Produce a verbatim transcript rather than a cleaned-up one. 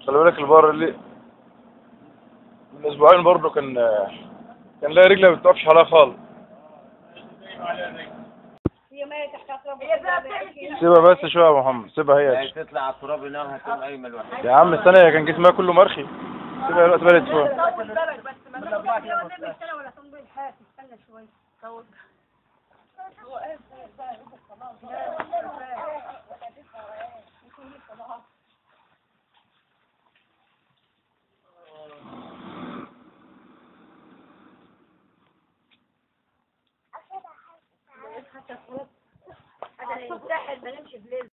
خلي بالك البار اللي من اسبوعين برضه كان كان لاقي رجلها ما بتقفش عليها خالص. سيبها بس شويه يا ابو محمد، سيبها هي تطلع على التراب هنا هتقوم قايمه لوحدها. يا عم استنى، هي كان جسمها كله مرخي. سيبها الوقت بلد شويه. حتى خلاص. هذا الصبح بنمشي بليل.